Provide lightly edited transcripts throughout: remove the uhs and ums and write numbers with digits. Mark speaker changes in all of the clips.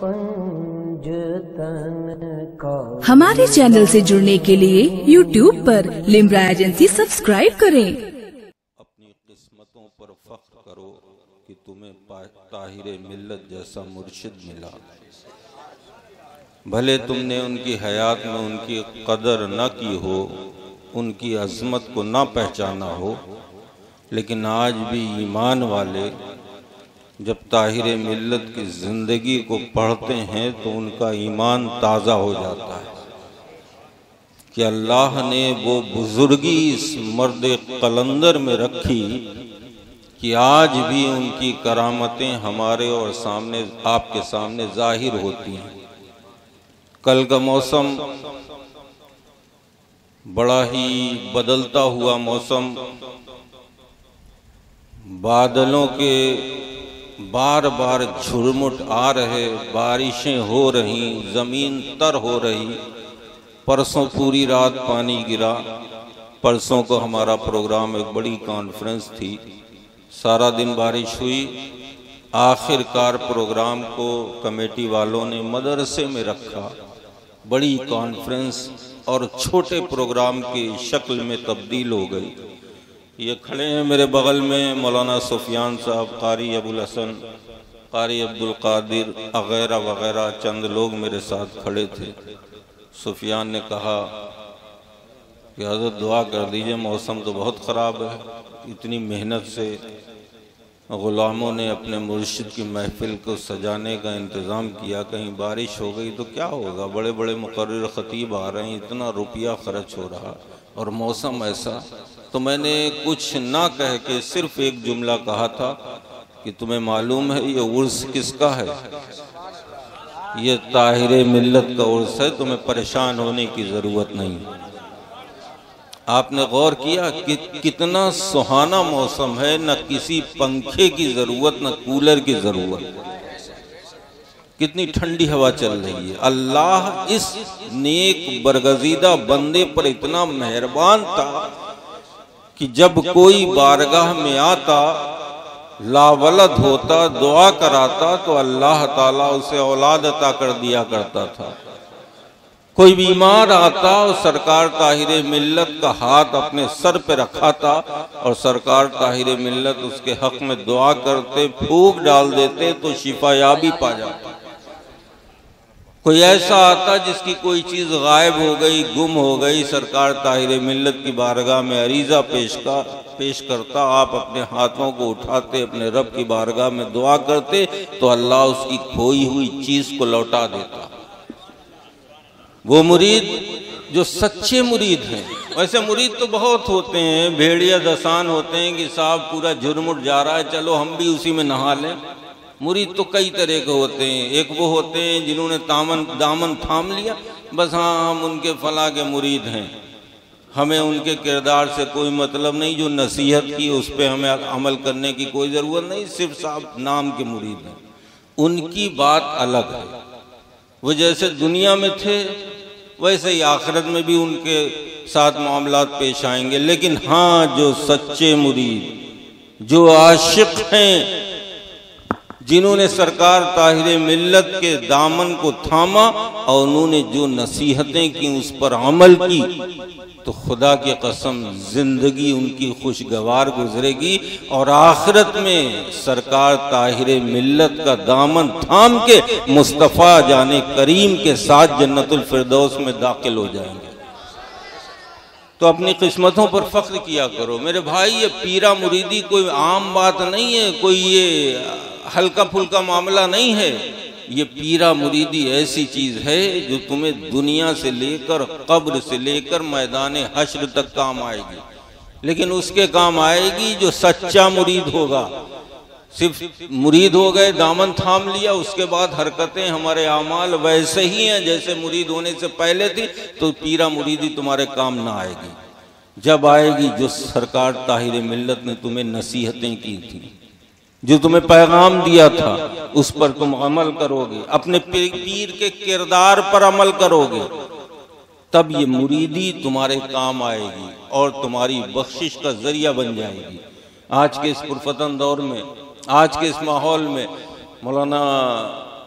Speaker 1: पंजतन का।
Speaker 2: हमारे चैनल से जुड़ने के लिए YouTube पर लिम्रा एजेंसी सब्सक्राइब करें।
Speaker 3: अपनी किस्मतों पर फख्र करो कि तुम्हें ताहिरे मिल्लत जैसा मुर्शिद मिला। भले तुमने उनकी हयात में उनकी कदर न की हो, उनकी अज़मत को न पहचाना हो, लेकिन आज भी ईमान वाले जब ताहिरे मिल्लत की ज़िंदगी को पढ़ते हैं तो उनका ईमान ताज़ा हो जाता है कि अल्लाह ने वो बुजुर्गी इस मर्द कलंदर में रखी कि आज भी उनकी करामतें हमारे और सामने, आपके सामने जाहिर होती हैं। कल का मौसम बड़ा ही बदलता हुआ मौसम, बादलों के बार बार झुरमुट आ रहे, बारिशें हो रही, ज़मीन तर हो रही। परसों पूरी रात पानी गिरा। परसों को हमारा प्रोग्राम, एक बड़ी कॉन्फ्रेंस थी, सारा दिन बारिश हुई। आखिरकार प्रोग्राम को कमेटी वालों ने मदरसे में रखा। बड़ी कॉन्फ्रेंस और छोटे प्रोग्राम की शक्ल में तब्दील हो गई। ये खड़े हैं मेरे बगल में मौलाना सुफियान साहब, कारी अबुल हसन, कारी अब्दुल कादिर वगैरह वगैरह, चंद लोग मेरे साथ खड़े थे। सुफियान ने कहा कि हज़रत दुआ कर दीजिए, मौसम तो बहुत ख़राब है। इतनी मेहनत से ग़ुलामों ने अपने मुर्शिद की महफिल को सजाने का इंतज़ाम किया, कहीं बारिश हो गई तो क्या होगा। बड़े बड़े मुकर्रिर ख़तीब आ रहे हैं, इतना रुपया खर्च हो रहा और मौसम ऐसा। तो मैंने कुछ ना कह के सिर्फ एक जुमला कहा था कि तुम्हें मालूम है ये उर्स किसका है? ये ताहिरे मिल्लत का उर्स है, तुम्हें परेशान होने की ज़रूरत नहीं। आपने गौर किया कि कितना सुहाना मौसम है, न किसी पंखे की ज़रूरत, न कूलर की ज़रूरत। कितनी ठंडी हवा चल रही है। अल्लाह इस नेक बरगज़ीदा बंदे पर इतना मेहरबान था कि जब कोई बारगाह में आता, लावलद होता, दुआ कराता, तो अल्लाह ताला उसे औलाद अता कर दिया करता था। कोई बीमार आता और सरकार ताहिरे मिल्लत का हाथ अपने सर पे रखा था और सरकार ताहिरे मिल्लत उसके हक में दुआ करते, फूंक डाल देते तो शिफायाबी पा जाता। कोई ऐसा आता जिसकी कोई चीज़ गायब हो गई, गुम हो गई, सरकार ताहिरे मिल्लत की बारगाह में अरीज़ा पेश करता, आप अपने हाथों को उठाते, अपने रब की बारगाह में दुआ करते तो अल्लाह उसकी खोई हुई चीज़ को लौटा देता। वो मुरीद जो सच्चे मुरीद हैं, वैसे मुरीद तो बहुत होते हैं, भेड़िया दसान होते हैं कि साहब पूरा झुरमुट जा रहा है, चलो हम भी उसी में नहा लें। मुरीद तो कई तरह के होते हैं। एक वो होते हैं जिन्होंने दामन थाम लिया, बस हाँ हम उनके फला के मुरीद हैं, हमें उनके किरदार से कोई मतलब नहीं, जो नसीहत की उस पर हमें अमल करने की कोई ज़रूरत नहीं, सिर्फ साहब नाम के मुरीद हैं। उनकी बात अलग है। वो जैसे दुनिया में थे वैसे ही आखिरत में भी उनके साथ मामलात पेश आएंगे। लेकिन हाँ, जो सच्चे मुरीद, जो आशिक हैं, जिन्होंने सरकार ताहिरे मिल्लत के दामन को थामा और उन्होंने जो नसीहतें की उस पर अमल की, तो खुदा की कसम जिंदगी उनकी खुशगवार गुजरेगी और आखिरत में सरकार ताहिरे मिल्लत का दामन थाम के मुस्तफ़ा जाने करीम के साथ जन्नतुल फिरदौस में दाखिल हो जाएंगे। तो अपनी किस्मतों पर फख्र किया करो मेरे भाई। ये पीरा मुरीदी कोई आम बात नहीं है, कोई ये हल्का फुल्का मामला नहीं है। ये पीरा मुरीदी ऐसी चीज़ है जो तुम्हें दुनिया से लेकर, कब्र से लेकर मैदान हश्र तक काम आएगी। लेकिन उसके काम आएगी जो सच्चा मुरीद होगा। सिर्फ मुरीद हो गए, दामन थाम लिया, उसके बाद हरकतें, हमारे आमाल वैसे ही हैं जैसे मुरीद होने से पहले थी, तो पीरा मुरीदी तुम्हारे काम ना आएगी। जब आएगी जो सरकार ताहिरे मिल्लत ने तुम्हें नसीहतें की थी, जो तुम्हें पैगाम दिया था, उस पर तुम अमल करोगे, अपने पीर के किरदार पर अमल करोगे, तब ये मुरीदी तुम्हारे काम आएगी और तुम्हारी बख्शिश का जरिया बन जाएगी। आज के इस पुरफतन दौर में, आज के इस माहौल में मौलाना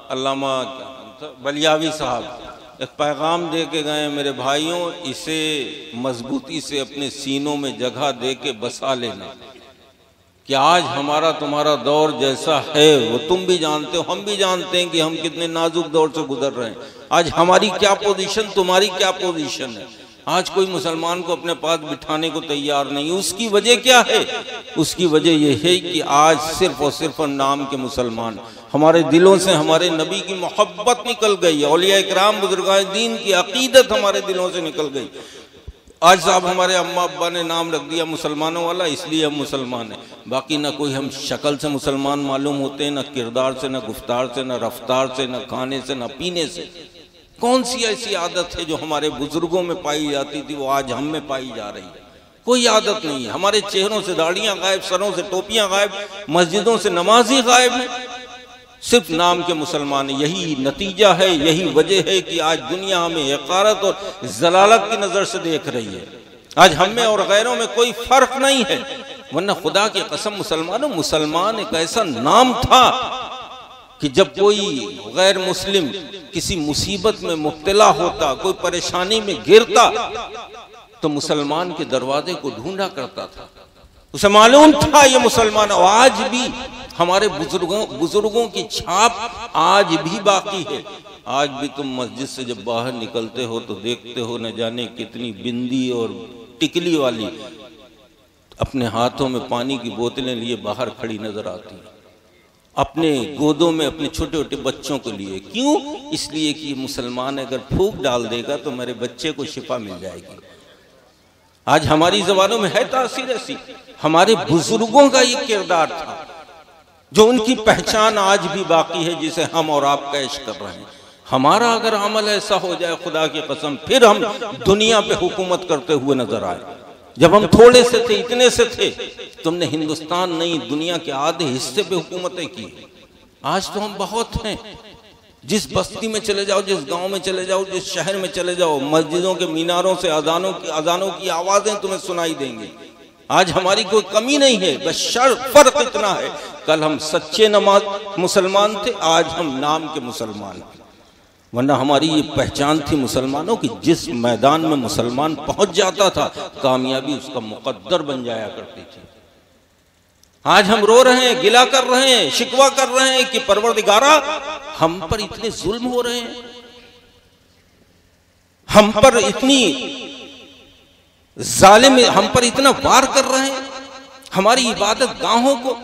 Speaker 3: अल्लामा बलियावी साहब एक पैगाम दे के गए, मेरे भाइयों इसे मजबूती से अपने सीनों में जगह दे के बसा लेना कि आज हमारा तुम्हारा दौर जैसा है वो तुम भी जानते हो, हम भी जानते हैं कि हम कितने नाजुक दौर से गुजर रहे हैं। आज हमारी क्या पोजीशन, तुम्हारी क्या पोजीशन है। आज कोई मुसलमान को अपने पास बिठाने को तैयार नहीं। उसकी वजह क्या है? उसकी वजह यह है कि आज सिर्फ और सिर्फ नाम के मुसलमान, हमारे दिलों से हमारे नबी की मोहब्बत निकल गई, औलिया इकराम बुजुर्गान दीन की अकीदत हमारे दिलों से निकल गई। आज साहब हमारे अम्मा अब्बा ने नाम रख दिया मुसलमानों वाला, इसलिए हम मुसलमान हैं। बाकी ना कोई हम शक्ल से मुसलमान मालूम होते हैं, ना किरदार से, ना गुफ्तार से, ना रफ्तार से, ना खाने से, ना पीने से। कौन सी ऐसी आदत है जो हमारे बुजुर्गों में पाई जाती थी वो आज हम में पाई जा रही है? कोई आदत नहीं है। हमारे चेहरों से दाढ़ियां गायब, सरों से टोपियां गायब, मस्जिदों से नमाजी गायब है, सिर्फ नाम के मुसलमान। यही नतीजा है, यही वजह है कि आज दुनिया हमें हक़ारत और जलालत की नजर से देख रही है। आज हम में और गैरों में कोई फर्क नहीं है, वरना खुदा की कसम मुसलमानों, मुसलमान एक ऐसा नाम था कि जब कोई गैर मुस्लिम किसी मुसीबत में मुब्तला होता, कोई परेशानी में गिरता, तो मुसलमान के दरवाजे को ढूंढा करता था, उसे मालूम था ये मुसलमान। और आज भी हमारे बुजुर्गों की छाप आज भी बाकी है। आज भी तुम मस्जिद से जब बाहर निकलते हो तो देखते हो न जाने कितनी बिंदी और टिकली वाली अपने हाथों में पानी की बोतलें लिए बाहर खड़ी नजर आती है, अपने गोदों में अपने छोटे छोटे बच्चों के लिए। क्यों? इसलिए कि ये मुसलमान अगर फूंक डाल देगा तो मेरे बच्चे को शिफा मिल जाएगी। आज हमारी जबानों में है तासीर ऐसी। हमारे बुजुर्गों का ये किरदार था जो उनकी पहचान आज भी बाकी है, जिसे हम और आप कैश कर रहे हैं। हमारा अगर अमल ऐसा हो जाए, खुदा की कसम, फिर हम दुनिया पे हुकूमत करते हुए नजर आए। जब हम थोड़े से थे, इतने से थे, तुमने हिंदुस्तान नहीं दुनिया के आधे हिस्से पे हुकूमतें की। आज तो हम बहुत हैं। जिस बस्ती में चले जाओ, जिस गांव में चले जाओ, जिस शहर में चले जाओ, मस्जिदों के मीनारों से अजानों की आवाजें तुम्हें सुनाई देंगी। आज हमारी कोई कमी नहीं है, बस फर्क इतना है, कल हम सच्चे नमाज मुसलमान थे, आज हम नाम के मुसलमान हैं। वरना हमारी ये पहचान थी मुसलमानों की, जिस मैदान में मुसलमान पहुंच जाता था कामयाबी उसका मुकद्दर बन जाया करती थी। आज हम रो रहे हैं, गिला कर रहे हैं, शिकवा कर रहे हैं कि परवरदिगारा हम पर इतने जुल्म हो रहे हैं, हम पर इतनी जालिम, हम पर इतना वार कर रहे हैं, हमारी इबादत गाहों को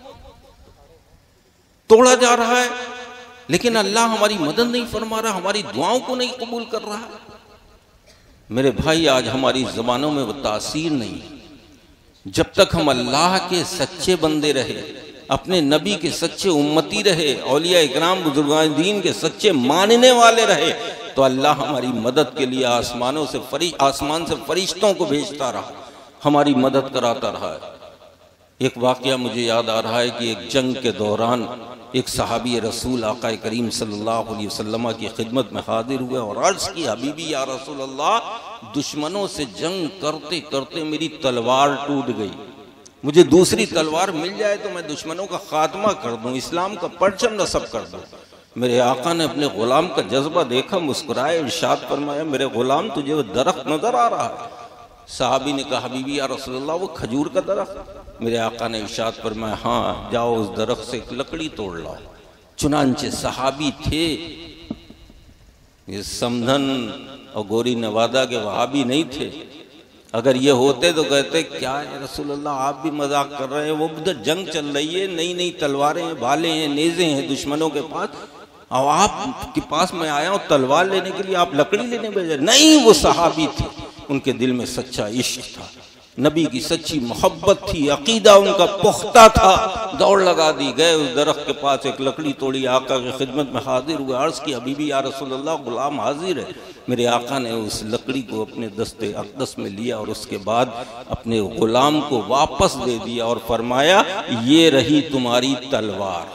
Speaker 3: तोड़ा जा रहा है, लेकिन अल्लाह हमारी मदद नहीं फरमा रहा, हमारी दुआओं को नहीं कबूल कर रहा। मेरे भाई, आज हमारी ज़बानों में वो तासीर नहीं। जब तक हम अल्लाह के सच्चे बंदे रहे, अपने नबी के सच्चे उम्मती रहे, औलिया इकराम बुजुर्गान दीन के सच्चे मानने वाले रहे, तो अल्लाह हमारी मदद के लिए आसमान से फरिश्तों को भेजता रहा, हमारी मदद कराता रहा है। एक वाकया मुझे याद आ रहा है कि एक जंग के दौरान एक सहाबी रसूल आका करीम सल्लल्लाहु अलैहि वसल्लम की खिदमत में हाजिर हुए और अर्ज की, हबीबी या रसूल अल्लाह, दुश्मनों से जंग करते करते मेरी तलवार टूट गई, मुझे दूसरी तलवार मिल जाए तो मैं दुश्मनों का खात्मा कर दूं, इस्लाम का परचम नस्ब कर दूं। मेरे आका ने अपने गुलाम का जज्बा देखा, मुस्कुराए, इरशाद फरमाया, मेरे गुलाम तुझे वो दरख्त नजर आ रहा है? साहबी ने कहा, हबीबी या रसूल अल्लाह, वो खजूर का दरख्त? मेरे आका ने इरशाद फरमाया, हाँ, जाओ उस दरख्त से एक लकड़ी तोड़ लाओ। चुनांचे सहाबी थे, ये समधन और गोरी नवादा के वहाबी नहीं थे। अगर ये होते तो कहते, क्या है रसूल अल्लाह, आप भी मजाक कर रहे हैं, वो उधर जंग चल रही है, नई नई तलवारें हैं, भाले हैं, नेज़े हैं दुश्मनों के पास, और आपके पास मैं आया हूँ तलवार लेने के लिए, आप लकड़ी लेने भेजे? नहीं, वो सहाबी थे, उनके दिल में सच्चा इश्क था, नबी की सच्ची मोहब्बत थी, अकीदा उनका पुख्ता था। दौड़ लगा दी, गए उस दरख्त के पास, एक लकड़ी तोड़ी, आका की खिदमत में हाजिर हुए, अर्ज की, हबीबी या रसूल अल्लाह, गुलाम हाजिर है। मेरे आका ने उस लकड़ी को अपने दस्ते अक़दस में लिया और उसके बाद अपने गुलाम को वापस दे दिया और फरमाया, ये रही तुम्हारी तलवार।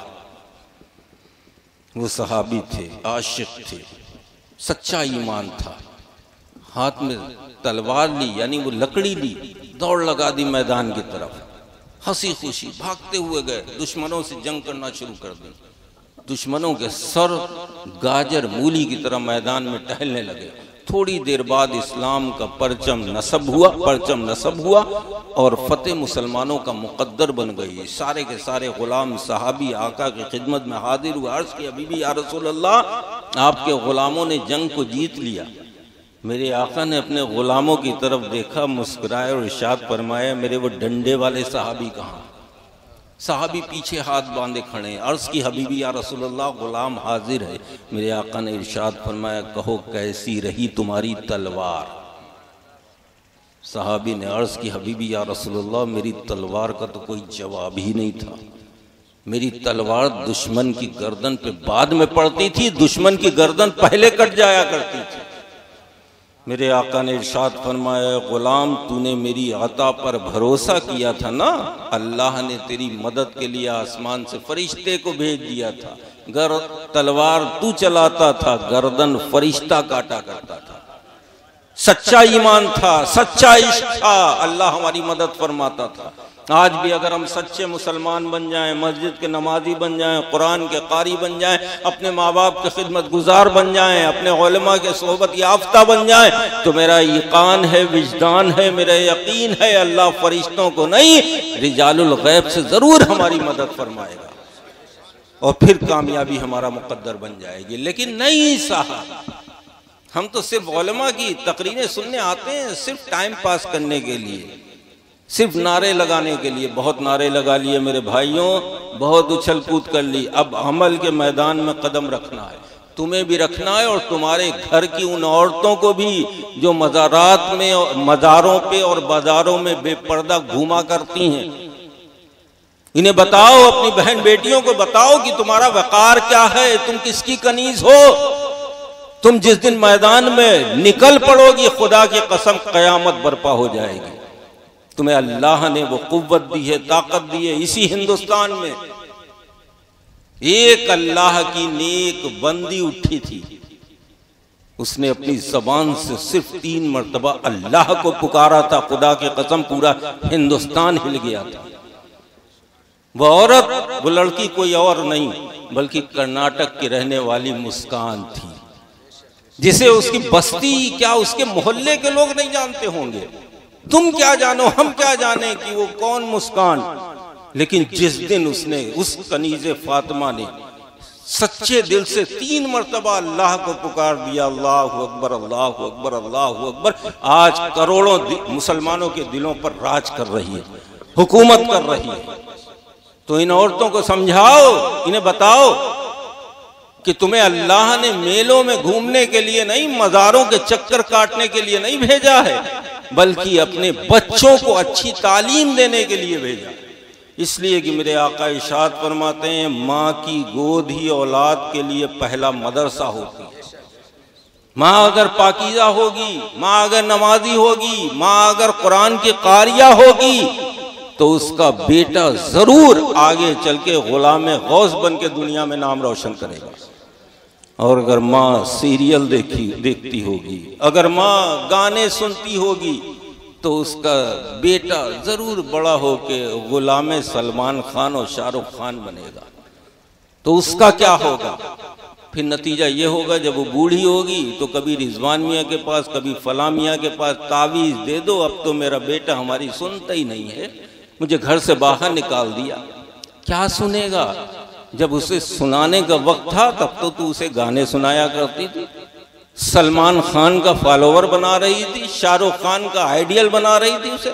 Speaker 3: वो सहाबी थे, आशिक थे, सच्चा ईमान था, हाथ में तलवार ली, यानी वो लकड़ी ली, दौड़ लगा दी मैदान की तरफ, हंसी खुशी भागते हुए गए, दुश्मनों से जंग करना शुरू कर दी। दुश्मनों के सर गाजर मूली की तरह मैदान में टहलने लगे। थोड़ी देर बाद इस्लाम का परचम नसब हुआ और फतेह मुसलमानों का मुकद्दर बन गई। सारे के सारे गुलाम सहाबी आका की खिदमत में हाजिर हुए। अर्ज़ की हबीबी या रसूल अल्लाह, आपके गुलामों ने जंग को जीत लिया। मेरे आका ने अपने गुलामों की तरफ देखा, मुस्कुराए और इरशाद फरमाया, मेरे वो डंडे वाले सहाबी कहाँ? सहाबी पीछे हाथ बांधे खड़े। अर्ज़ की हबीबी या रसूल अल्लाह, गुलाम हाजिर है। मेरे आका ने इरशाद फरमाया, कहो कैसी रही तुम्हारी तलवार? सहाबी ने अर्ज़ की हबीबी या रसूल अल्लाह, मेरी तलवार का तो कोई जवाब ही नहीं था। मेरी तलवार दुश्मन की गर्दन पे बाद में पड़ती थी, दुश्मन की गर्दन पहले कट जाया करती थी। मेरे आका ने इरशाद फरमाया, गुलाम तूने मेरी अता पर भरोसा किया था ना, अल्लाह ने तेरी मदद के लिए आसमान से फरिश्ते को भेज दिया था। तलवार तू चलाता था, गर्दन फरिश्ता काटा करता था। सच्चा ईमान था, सच्चा इश्क था, अल्लाह हमारी मदद फरमाता था। आज भी अगर हम सच्चे मुसलमान बन जाएं, मस्जिद के नमाजी बन जाएं, कुरान के कारी बन जाएं, अपने माँ बाप के खिदमत गुजार बन जाएं, अपने उलमा के सोहबत याफ्ता बन जाएं, तो मेरा ईकान है, विजदान है, मेरा यकीन है, अल्लाह फरिश्तों को नहीं, रिजालुल गैब से जरूर हमारी मदद फरमाएगा और फिर कामयाबी हमारा मुकद्दर बन जाएगी। लेकिन नहीं साहब, हम तो सिर्फ उलमा की तकरीरें सुनने आते हैं, सिर्फ टाइम पास करने के लिए, सिर्फ नारे लगाने के लिए। बहुत नारे लगा लिए मेरे भाइयों, बहुत उछल कूद कर ली। अब अमल के मैदान में कदम रखना है, तुम्हें भी रखना है और तुम्हारे घर की उन औरतों को भी जो मज़ारात में, मज़ारों पे और बाजारों में बेपर्दा घूमा करती हैं। इन्हें बताओ, अपनी बहन बेटियों को बताओ कि तुम्हारा वकार क्या है, तुम किसकी कनीज हो। तुम जिस दिन मैदान में निकल पड़ोगी, खुदा की कसम कयामत बर्पा हो जाएगी। तुम्हें अल्लाह ने वो कुव्वत दी है, ताकत दी है। इसी हिंदुस्तान में एक अल्लाह की नेक बंदी उठी थी, उसने अपनी जबान से सिर्फ 3 मरतबा अल्लाह को पुकारा था। खुदा की कसम पूरा हिंदुस्तान हिल गया था। वो औरत, वो लड़की कोई और नहीं बल्कि कर्नाटक की रहने वाली मुस्कान थी, जिसे उसकी बस्ती क्या उसके मोहल्ले के लोग नहीं जानते होंगे। तुम क्या जानो, हम क्या जाने कि वो कौन मुस्कान। लेकिन जिस दिन उसने, उस कनीज़े फातिमा ने सच्चे दिल से 3 मरतबा अल्लाह को पुकार दिया, अल्लाहु अकबर, अल्लाहु अकबर, अल्लाहु अकबर, आज करोड़ों मुसलमानों के दिलों पर राज कर रही है, हुकूमत कर रही है। तो इन औरतों को समझाओ, इन्हें बताओ कि तुम्हें अल्लाह ने मेलों में घूमने के लिए नहीं, मज़ारों के चक्कर काटने के लिए नहीं भेजा है, बल्कि अपने बच्चों को अच्छी तालीम देने के लिए भेजा। इसलिए कि मेरे आका इरशाद फरमाते हैं, माँ की गोद ही औलाद के लिए पहला मदरसा होती है। माँ अगर पाकीज़ा होगी, माँ अगर नमाजी होगी, माँ अगर कुरान की कारिया होगी, तो उसका बेटा जरूर आगे चल के गुलाम गौस बन के दुनिया में नाम रोशन करेगा। और अगर माँ सीरियल देखती होगी, अगर माँ गाने सुनती होगी, तो उसका बेटा जरूर बड़ा होके गुलाम सलमान खान और शाहरुख खान बनेगा। तो उसका क्या होगा? फिर नतीजा ये होगा, जब वो बूढ़ी होगी तो कभी रिजवान मियाँ के पास, कभी फलां मियाँ के पास तावीज़ दे दो, अब तो मेरा बेटा हमारी सुनता ही नहीं है, मुझे घर से बाहर निकाल दिया। क्या सुनेगा? जब उसे सुनाने का वक्त था तब तो तू उसे गाने सुनाया करती थी, सलमान खान का फॉलोवर बना रही थी, शाहरुख खान का आइडियल बना रही थी उसे।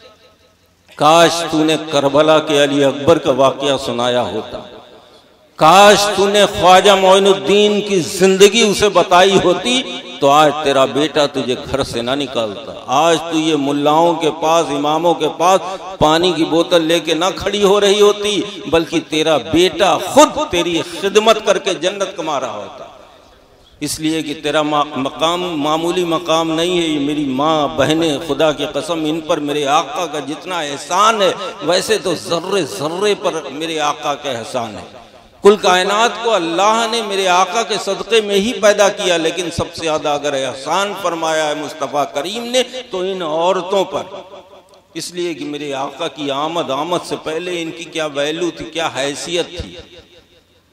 Speaker 3: काश तूने करबला के अली अकबर का वाकया सुनाया होता, काश तूने ख्वाजा मोइनुद्दीन की जिंदगी उसे बताई होती, तो आज तेरा बेटा तुझे घर से ना निकालता। आज तू ये मुल्लाओं के पास, इमामों के पास पानी की बोतल लेके ना खड़ी हो रही होती, बल्कि तेरा बेटा खुद तेरी खिदमत करके जन्नत कमा रहा होता। इसलिए कि तेरा मकाम मामूली मकाम नहीं है। ये मेरी माँ बहनें, खुदा की कसम, इन पर मेरे आका का जितना एहसान है, वैसे तो जर्रे जर्रे पर मेरे आका का एहसान है। कुल कायनात को अल्लाह ने मेरे आका के सदक़े में ही पैदा किया, लेकिन सबसे ज़्यादा अगर एहसान फरमाया है मुस्तफ़ा करीम ने, तो इन औरतों पर। इसलिए कि मेरे आका की आमद से पहले इनकी क्या वैल्यू थी, क्या हैसियत थी।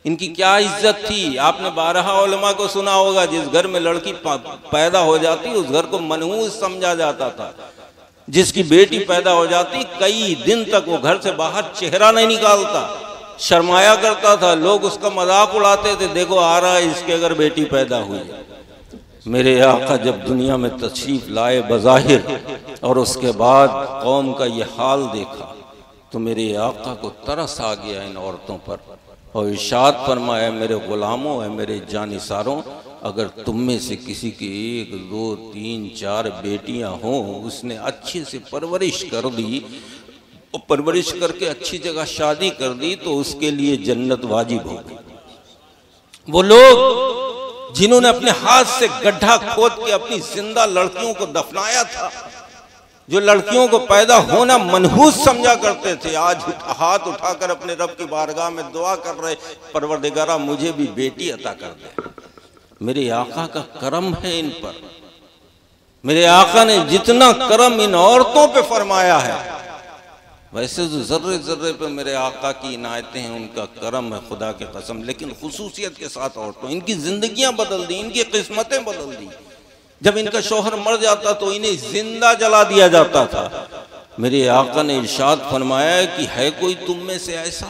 Speaker 3: इनकी क्या इज्जत थी। आपने 12 उलमा को सुना होगा, जिस घर में लड़की पैदा हो जाती उस घर को मनहूस समझा जाता था। जिसकी बेटी पैदा हो जाती कई दिन तक वो घर से बाहर चेहरा नहीं निकालता, शर्माया करता था। लोग उसका मजाक उड़ाते थे, देखो आ रहा है इसके अगर बेटी पैदा हुई। मेरे आका जब दुनिया में तशरीफ लाए बज़ाहिर और उसके बाद कौम का ये हाल देखा तो मेरे आका को तरस आ गया इन औरतों पर और इरशाद फरमाया, मेरे गुलामों है, मेरे जानिसारों, अगर तुम में से किसी की 1, 2, 3, 4 बेटियां हों, उसने अच्छे से परवरिश कर दी और परवरिश करके अच्छी जगह शादी कर दी तो उसके लिए जन्नत वाजिब होगी। वो लोग जिन्होंने अपने हाथ से गड्ढा खोद के अपनी जिंदा लड़कियों को दफनाया था, जो लड़कियों को पैदा होना मनहूस समझा करते थे, आज हाथ उठाकर अपने रब की बारगाह में दुआ कर रहे, परवरदिगारा मुझे भी बेटी अता कर दे। मेरे आका का करम है इन पर। मेरे आका ने जितना करम इन औरतों पे फरमाया है, वैसे तो जर्रे जर्रे पे मेरे आका की इनायतें हैं, उनका करम है खुदा के कसम। लेकिन खुसूसियत के साथ औरतों, इनकी जिंदगियां बदल दी, इनकी किस्मतें बदल दी। जब इनका शौहर मर जाता तो इन्हें जिंदा जला दिया जाता था। मेरे आका ने इरशाद फरमाया कि है कोई तुम में से ऐसा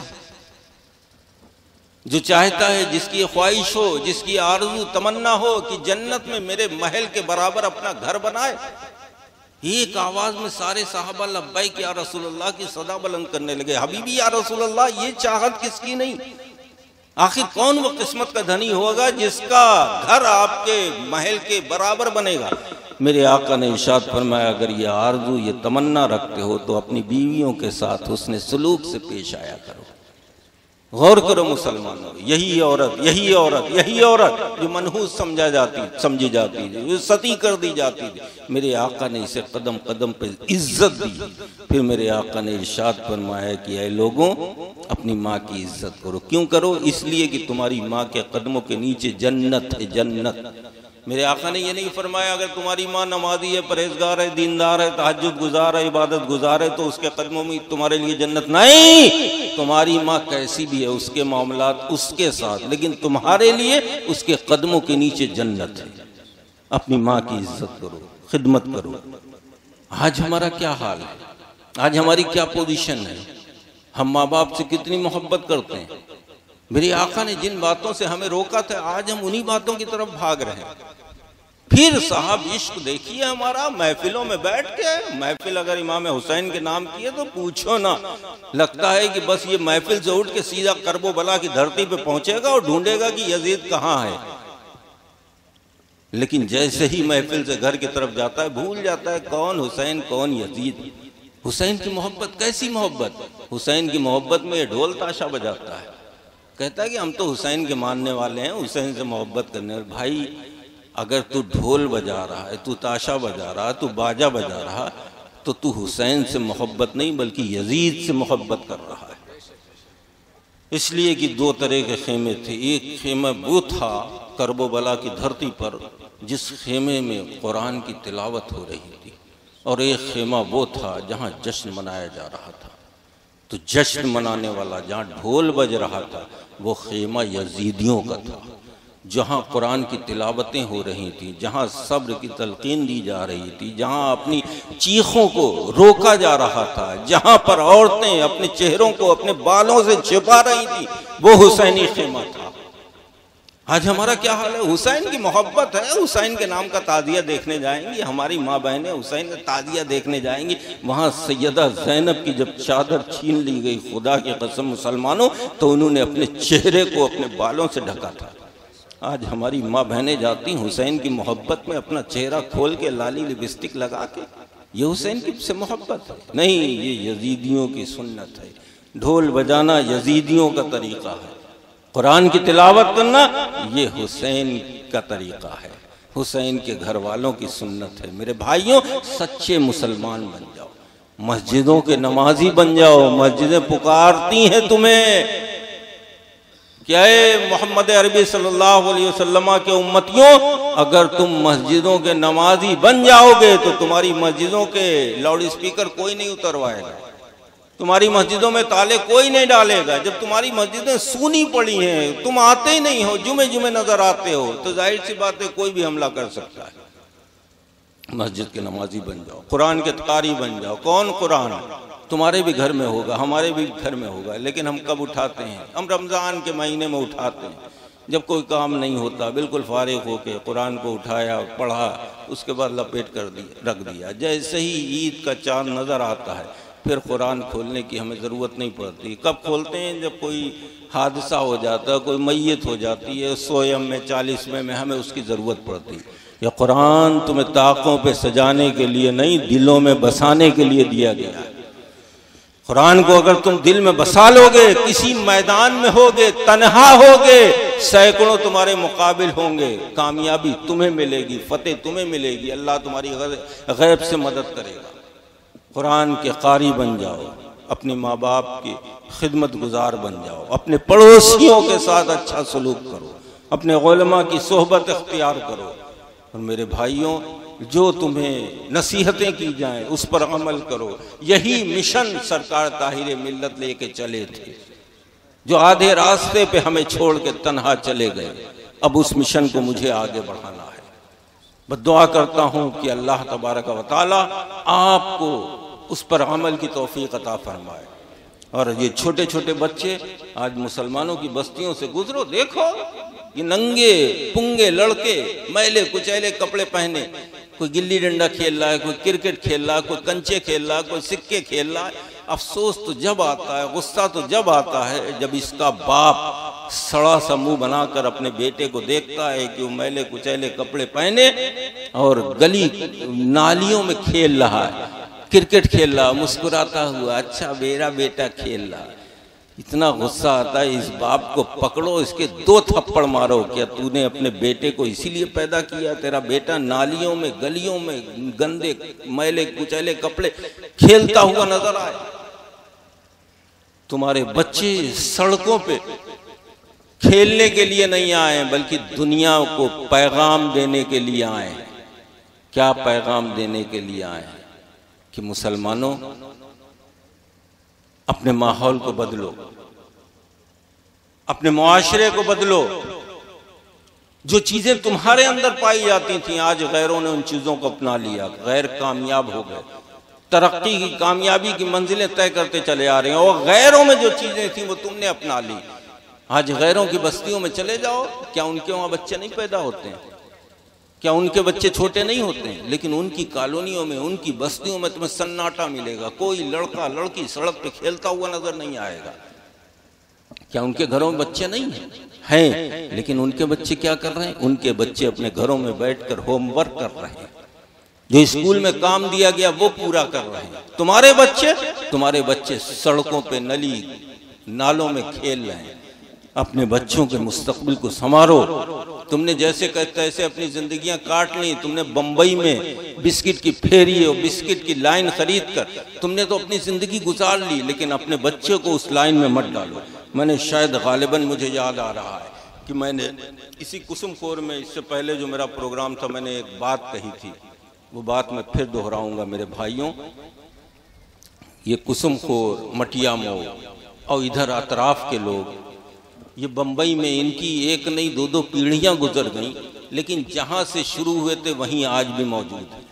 Speaker 3: जो चाहता है, जिसकी ख्वाहिश हो, जिसकी आरज़ू तमन्ना हो कि जन्नत में मेरे महल के बराबर अपना घर बनाए। एक आवाज में सारे साहबा लब्बैक या रसूलल्लाह की सदा बुलंद करने लगे, हबीबी या रसूलल्लाह, ये चाहत किसकी नहीं? आखिर कौन वो किस्मत का धनी होगा जिसका घर आपके महल के बराबर बनेगा? मेरे आका ने इरशाद फरमाया, अगर ये आरज़ू, ये तमन्ना रखते हो तो अपनी बीवियों के साथ हुस्न सलूक से पेश आया करो। गौर करो मुसलमानों, यही औरत, यही औरत, यही औरत जो मनहूस समझी जाती थी, जो सती कर दी जाती थी, मेरे आका ने इसे कदम कदम पे इज्जत दी। फिर मेरे आका ने इरशाद फरमाया कि ऐ लोगों, अपनी माँ की इज्जत करो। क्यों करो? इसलिए कि तुम्हारी माँ के कदमों के नीचे जन्नत है, जन्नत। मेरे आका ने ये नहीं फरमाया अगर तुम्हारी माँ नमाजी है, परहेजगार है, दीनदार है, तहज्जुद गुजार है, इबादत गुजार है तो उसके कदमों में तुम्हारे लिए जन्नत नहीं। तुम्हारी माँ कैसी भी है, उसके मामलात उसके साथ, लेकिन तुम्हारे लिए उसके कदमों के नीचे जन्नत है। अपनी माँ की इज्जत करो, खिदमत करो। आज हमारा क्या हाल है, आज हमारी क्या पोजीशन है? हम माँ बाप से कितनी मोहब्बत करते हैं। मेरे आका ने जिन बातों से हमें रोका था, आज हम उन्हीं बातों की तरफ भाग रहे हैं। फिर साहब इश्क देखिए हमारा, महफिलों में बैठ के, महफिल अगर इमाम हुसैन के नाम की है तो पूछो ना, लगता है कि बस ये महफिल से उठ के सीधा करबो बला की धरती पे पहुंचेगा और ढूंढेगा कि यजीद कहाँ है। लेकिन जैसे ही महफिल से घर की तरफ जाता है भूल जाता है कौन हुसैन कौन यजीद। हुसैन की मोहब्बत कैसी मोहब्बत? हुसैन की मोहब्बत में ये ढोल ताशा बजाता है, कहता है कि हम तो हुसैन के मानने वाले हैं, हुसैन से मोहब्बत करने वाले। भाई अगर तू ढोल बजा रहा है, तू ताशा बजा रहा है, तू बाजा बजा रहा, तो तू हुसैन से मोहब्बत नहीं बल्कि यजीद से मोहब्बत कर रहा है। इसलिए कि 2 तरह के खेमे थे। एक खेमा वो था करबला की धरती पर जिस खेमे में कुरान की तिलावत हो रही थी, और एक खेमा वो था जहाँ जश्न मनाया जा रहा था। तो जश्न मनाने वाला जहाँ ढोल बज रहा था वो खेमा यजीदियों का था, जहाँ कुरान की तिलावतें हो रही थी, जहाँ सब्र की तलकीन दी जा रही थी, जहाँ अपनी चीखों को रोका जा रहा था, जहाँ पर औरतें अपने चेहरों को अपने बालों से छिपा रही थी, वो हुसैनी खेमा था। आज हमारा क्या हाल है? हुसैन की मोहब्बत है, हुसैन के नाम का तादिया देखने जाएंगी, हमारी माँ बहनें हुसैन का तादिया देखने जाएंगी। वहाँ सैयदा ज़ैनब की जब चादर छीन ली गई, खुदा की कसम मुसलमानों, तो उन्होंने अपने चेहरे को अपने बालों से ढका था। आज हमारी माँ बहनें जाती हुसैन की मोहब्बत में अपना चेहरा खोल के लाली लिपस्टिक लगा के, ये हुसैन की से मोहब्बत है? नहीं, ये यजीदियों की सुन्नत है। ढोल बजाना यजीदियों का तरीका है, कुरान की तिलावत करना ये हुसैन का तरीका है, हुसैन के घर वालों की सुन्नत है। मेरे भाइयों, सच्चे मुसलमान बन जाओ, मस्जिदों के नमाजी बन जाओ। मस्जिदें पुकारती हैं तुम्हें, क्या है मोहम्मद अरबी सल्लल्लाहु अलैहि वसल्लम के उम्मतियों, अगर तुम मस्जिदों के नमाजी बन जाओगे तो तुम्हारी मस्जिदों के लाउड स्पीकर कोई नहीं उतरवाएगा। तुम्हारी मस्जिदों में ताले कोई नहीं डालेगा। जब तुम्हारी मस्जिदें सूनी पड़ी हैं, तुम आते ही नहीं हो, जुमे जुमे नजर आते हो, तो जाहिर सी बात है कोई भी हमला कर सकता है। मस्जिद के नमाजी बन जाओ, कुरान के कारी बन जाओ। कौन कुरान? तुम्हारे भी घर में होगा, हमारे भी घर में होगा, लेकिन हम कब उठाते हैं? हम रमज़ान के महीने में उठाते हैं, जब कोई काम नहीं होता, बिल्कुल फारिग होके कुरान को उठाया, पढ़ा, उसके बाद लपेट कर दिया, रख दिया। जैसे ही ईद का चाँद नज़र आता है, फिर कुरान खोलने की हमें ज़रूरत नहीं पड़ती। कब खोलते हैं? जब कोई हादसा हो जाता है, कोई मैयत हो जाती है, सोयम में 40वें में हमें उसकी ज़रूरत पड़ती है। यह कुरान तुम्हें ताकों पे सजाने के लिए नहीं, दिलों में बसाने के लिए दिया गया है। कुरान को अगर तुम दिल में बसा लोगे, किसी मैदान में होगे, तन्हा होगे, सैकड़ों तुम्हारे मुकाबिल होंगे, कामयाबी तुम्हें मिलेगी, फतेह तुम्हें मिलेगी, अल्लाह तुम्हारी गैब से मदद करेगा। कुरान के कारी बन जाओ, अपने माँ बाप की खिदमत गुजार बन जाओ, अपने पड़ोसियों के साथ अच्छा सलूक करो, अपने उलमा की सोहबत इख्तियार करो। और मेरे भाइयों, जो तुम्हें नसीहतें की जाएं उस पर अमल करो। यही मिशन सरकार ताहिर मिल्लत लेके चले थे, जो आधे रास्ते पे हमें छोड़ के तन्हा चले गए। अब उस मिशन को मुझे आगे बढ़ाना है। बस दुआ करता हूँ कि अल्लाह तबारक व तआला आपको उस पर अमल की तौफीक अता फरमाए। और ये छोटे छोटे बच्चे आज मुसलमानों की बस्तियों से गुजरो, देखो ये नंगे पुंगे लड़के, मैले कुचैले कपड़े पहने, कोई गिल्ली डंडा खेल रहा है, कोई क्रिकेट खेल रहा है, कोई कंचे खेल रहा है, कोई सिक्के खेल रहा है। अफसोस तो जब आता है, गुस्सा तो जब आता है, जब इसका बाप सड़ा सा मुंह बनाकर अपने बेटे को देखता है कि वो मैले कुचैले कपड़े पहने और गली नालियों में खेल रहा है, क्रिकेट खेल रहा, मुस्कुराता हुआ, अच्छा मेरा बेटा खेल रहा। इतना गुस्सा आता है, इस बाप को पकड़ो, इसके 2 थप्पड़ मारो। क्या तूने अपने बेटे को इसीलिए पैदा किया? तेरा बेटा नालियों में, गलियों में गंदे मैले कुचैले कपड़े खेलता हुआ नजर आए। तुम्हारे बच्चे सड़कों पे खेलने के लिए नहीं आए, बल्कि दुनिया को पैगाम देने के लिए आए। क्या पैगाम देने के लिए आए? कि मुसलमानों, अपने माहौल को बदलो, अपने मुआशरे को बदलो। जो चीजें तुम्हारे अंदर पाई जाती थी, आज गैरों ने उन चीजों को अपना लिया, गैर कामयाब हो गए, तरक्की की, कामयाबी की मंजिलें तय करते चले आ रहे हैं। और गैरों में जो चीजें थी वो तुमने अपना ली। आज गैरों की बस्तियों में चले जाओ, क्या उनके वहां बच्चे नहीं पैदा होते हैं? क्या उनके बच्चे छोटे नहीं होते हैं? लेकिन उनकी कॉलोनियों में, उनकी बस्तियों में तुम्हें सन्नाटा मिलेगा। कोई लड़का लड़की सड़क पे खेलता हुआ नजर नहीं आएगा। क्या उनके घरों में बच्चे नहीं हैं? लेकिन उनके बच्चे क्या कर रहे हैं? उनके बच्चे अपने घरों में बैठकर होमवर्क कर रहे हैं, जो स्कूल में काम दिया गया वो पूरा कर रहे हैं। तुम्हारे बच्चे सड़कों पे, नली नालों में खेल रहे हैं। अपने बच्चों के मुस्तकबिल को संवारो। तुमने जैसे कहते ऐसे अपनी जिंदगियां काट ली। तुमने बंबई में बिस्किट की फेरी और बिस्किट की लाइन खरीद कर तुमने तो अपनी जिंदगी गुजार ली, लेकिन अपने बच्चे को उस लाइन में मत डालो। मैंने शायद गालिबन, मुझे याद आ रहा है कि मैंने इसी कुसुमखोर में, इससे पहले जो मेरा प्रोग्राम था, मैंने एक बात कही थी, वो बात मैं फिर दोहराऊंगा। मेरे भाइयों, ये कुसुमखोर, मटिया मोड़ और इधर अतराफ के लोग, ये बंबई में इनकी एक नहीं 2-2 पीढ़ियां गुजर गईं, लेकिन जहां से शुरू हुए थे वहीं आज भी मौजूद है।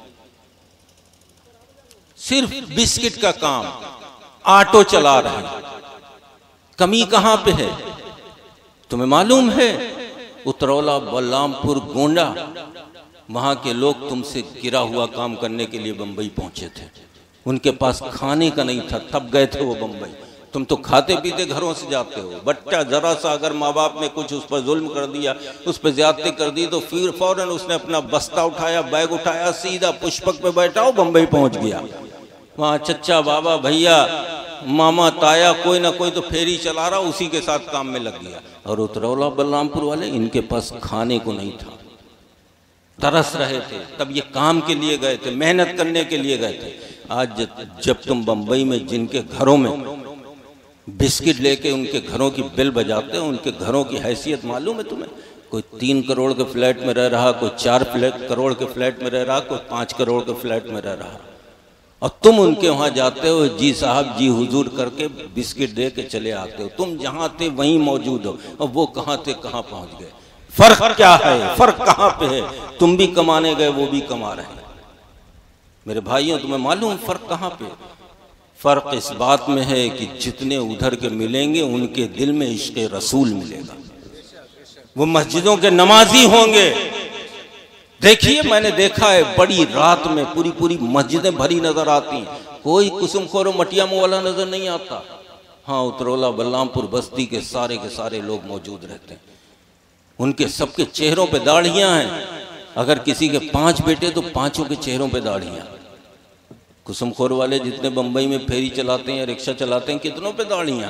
Speaker 3: सिर्फ बिस्किट का काम, ऑटो चला रहे हैं। कमी कहां पे है? तुम्हें मालूम है? उतरौला, बलरामपुर, गोंडा, वहां के लोग तुमसे गिरा हुआ काम करने के लिए बंबई पहुंचे थे। उनके पास खाने का नहीं था, तब गए थे वो बंबई। तुम तो खाते पीते घरों से जाते हो। बच्चा जरा सा अगर माँ बाप ने कुछ उस पर जुल्म कर दिया, उस पर ज्यादती कर दी, तो फिर फौरन उसने अपना बस्ता उठाया, बैग उठाया, सीधा पुष्पक पे बैठा हो, बंबई पहुंच गया। वहाँ चच्चा, बाबा, भैया, मामा, ताया, कोई ना कोई तो फेरी चला रहा, उसी के साथ काम में लग गया। और उतरौला बलरामपुर वाले, इनके पास खाने को नहीं था, तरस रहे थे, तब ये काम के लिए गए थे, मेहनत करने के लिए गए थे। आज जब तुम बंबई में जिनके घरों में बिस्किट लेके उनके घरों की बिल बजाते हो, उनके घरों की हैसियत मालूम है तुम्हें? कोई 3 करोड़ के फ्लैट में रह रहा, कोई 4 करोड़ के फ्लैट में रह रहा, कोई 5 करोड़ के फ्लैट में रह रहा। और तुम उनके वहां जाते हो, जी साहब जी हुजूर करके बिस्किट दे के चले आते हो। तुम जहां थे वहीं मौजूद हो, और वो कहां थे कहां पहुंच गए। फर्क क्या है, फर्क कहां पे है? तुम भी कमाने गए, वो भी कमा रहे हैं। मेरे भाइयों, तुम्हें मालूम फर्क कहां पे? फर्क इस बात में है कि जितने उधर के मिलेंगे उनके दिल में इश्क़ रसूल मिलेगा, वो मस्जिदों के नमाजी होंगे। देखिए, मैंने देखा है बड़ी रात में पूरी पूरी मस्जिदें भरी नजर आती हैं, कोई कुसुमखोर मटिया मुंह वाला नजर नहीं आता। हाँ, उतरौला बलरामपुर बस्ती के सारे लोग मौजूद रहते हैं, उनके सबके चेहरों पे दाढ़ियां हैं। अगर किसी के 5 बेटे तो 5 के चेहरों पे दाढ़ियां। कुसुमखोर वाले जितने बंबई में फेरी चलाते हैं, रिक्शा चलाते हैं, कितनों पे दाढ़ियां।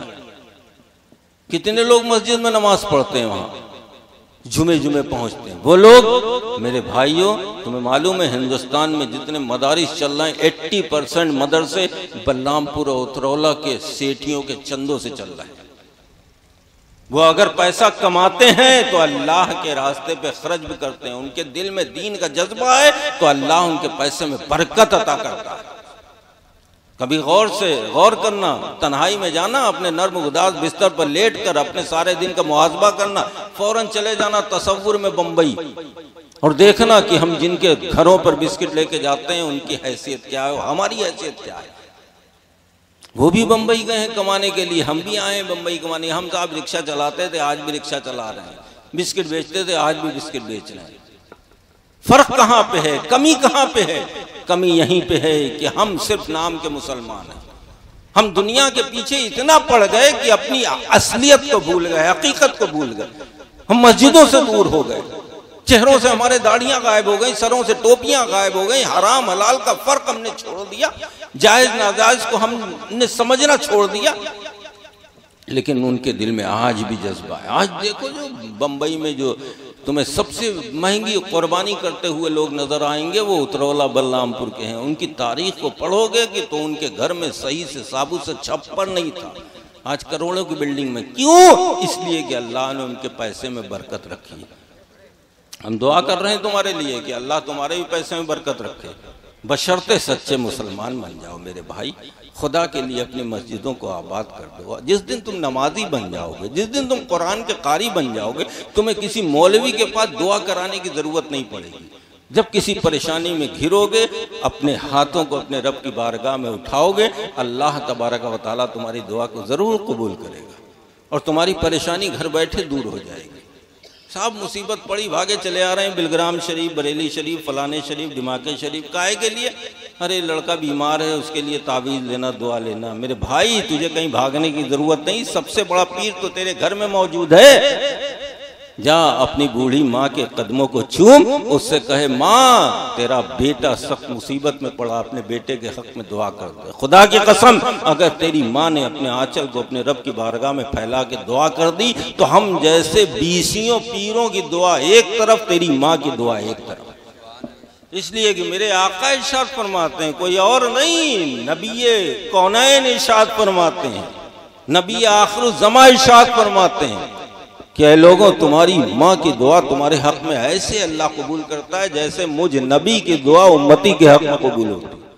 Speaker 3: कितने लोग मस्जिद में नमाज पढ़ते हैं, वहां जुमे जुमे पहुंचते हैं वो लोग। मेरे भाइयों, तुम्हें मालूम है हिंदुस्तान में जितने मदारिस चल रहे हैं 80% मदरसे बलरामपुर और उतरौला के सेठियों के चंदों से चल रहे हैं। वो अगर पैसा कमाते हैं तो अल्लाह के रास्ते पे खर्च भी करते हैं, उनके दिल में दीन का जज्बा है तो अल्लाह उनके पैसे में बरकत अता करता है। कभी गौर करना, तन्हाई में जाना, अपने नर्म उदास बिस्तर पर लेट कर अपने सारे दिन का मुहासबा करना, फौरन चले जाना तसव्वुर में बंबई, और देखना कि हम जिनके घरों पर बिस्किट लेके जाते हैं उनकी हैसियत क्या है, हमारी हैसियत क्या है। वो भी बंबई गए हैं कमाने के लिए, हम भी आए हैं बंबई कमाने। हम साहब रिक्शा चलाते थे, आज भी रिक्शा चला रहे हैं, बिस्किट बेचते थे, आज भी बिस्किट बेच रहे हैं। फर्क कहाँ पे है, कमी कहाँ पे है? कमी यहीं पे है कि हम सिर्फ नाम के मुसलमान हैं। हम दुनिया के पीछे इतना पड़ गए कि अपनी असलियत को भूल गए, हकीकत को भूल गए। हम मस्जिदों से दूर हो गए, चेहरों से हमारे दाढ़ियां गायब हो गई, सरों से टोपियां गायब हो गई, हराम हलाल का फर्क हमने छोड़ दिया, जायज नाजायज को हमने समझना छोड़ दिया। लेकिन उनके दिल में आज भी जज्बा है। आज देखो, जो बंबई में जो तुम्हें सबसे महंगी कुर्बानी करते हुए लोग नजर आएंगे वो उतरौला बलरामपुर के हैं। उनकी तारीख को पढ़ोगे कि तो उनके घर में सही से साबुत से छप्पर नहीं था, आज करोड़ों की बिल्डिंग में। क्यों? इसलिए कि अल्लाह ने उनके पैसे में बरकत रखी है। हम दुआ कर रहे हैं तुम्हारे लिए कि अल्लाह तुम्हारे भी पैसे में बरकत रखे, बशर्ते सच्चे मुसलमान बन जाओ। मेरे भाई, खुदा के लिए अपनी मस्जिदों को आबाद कर दो। जिस दिन तुम नमाजी बन जाओगे, जिस दिन तुम कुरान के कारी बन जाओगे, तुम्हें किसी मौलवी के पास दुआ कराने की जरूरत नहीं पड़ेगी। जब किसी परेशानी में घिरोगे, अपने हाथों को अपने रब की बारगाह में उठाओगे, अल्लाह तबारक व तआला तुम्हारी दुआ को जरूर कबूल करेगा और तुम्हारी परेशानी घर बैठे दूर हो जाएगी। साहब मुसीबत पड़ी, भागे चले आ रहे हैं बिलग्राम शरीफ, बरेली शरीफ, फलाने शरीफ, दिमाके शरीफ। काहे के लिए? अरे लड़का बीमार है, उसके लिए तावीज़ लेना, दुआ लेना। मेरे भाई, तुझे कहीं भागने की जरूरत नहीं, सबसे बड़ा पीर तो तेरे घर में मौजूद है। जा अपनी बूढ़ी माँ के कदमों को चूम, उससे कहे माँ तेरा बेटा सख्त मुसीबत में पड़ा, अपने बेटे के हक में दुआ कर दे। खुदा की कसम, अगर तेरी माँ ने अपने आंचल को अपने रब की बारगाह में फैला के दुआ कर दी तो हम जैसे 20 पीरों की दुआ एक तरफ, तेरी माँ की दुआ एक तरफ। इसलिए कि मेरे आका इरशाद फरमाते हैं, कोई और नहीं, नबीए कौनैन इरशाद फरमाते हैं, नबी आखिरुज़्ज़मा इरशाद फरमाते हैं कि ऐ लोगों, तुम्हारी माँ की दुआ तुम्हारे हक में ऐसे अल्लाह कबूल करता है जैसे मुझ नबी की दुआ उम्मती के हक में कबूल होती है।